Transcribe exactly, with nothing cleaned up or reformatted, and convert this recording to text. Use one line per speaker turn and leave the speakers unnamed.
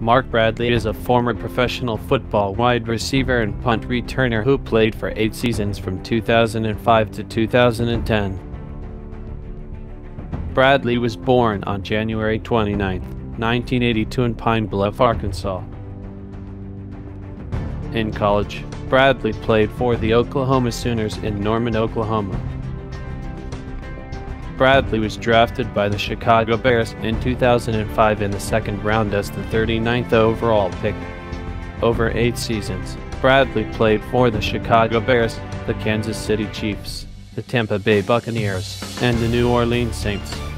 Mark Bradley is a former professional football wide receiver and punt returner who played for eight seasons from two thousand five to two thousand ten. Bradley was born on January twenty-ninth, nineteen eighty-two in Pine Bluff, Arkansas. In college, Bradley played for the Oklahoma Sooners in Norman, Oklahoma. Bradley was drafted by the Chicago Bears in two thousand five in the second round as the thirty-ninth overall pick. Over eight seasons, Bradley played for the Chicago Bears, the Kansas City Chiefs, the Tampa Bay Buccaneers, and the New Orleans Saints.